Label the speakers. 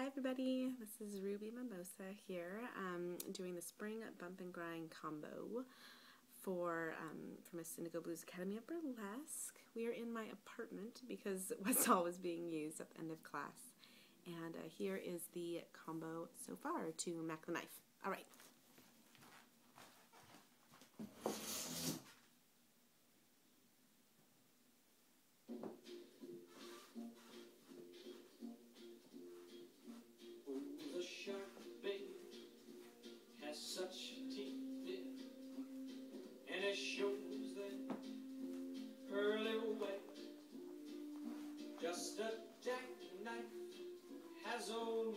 Speaker 1: Hi everybody, this is Ruby Mimosa here, doing the Spring Bump and Grind combo for Miss Indigo Blues Academy of Burlesque. We are in my apartment because what's always being used at the end of class. And here is the combo so far to Mac the Knife. Alright.
Speaker 2: Such teeth, and it shows that pearly white. Just a jackknife has old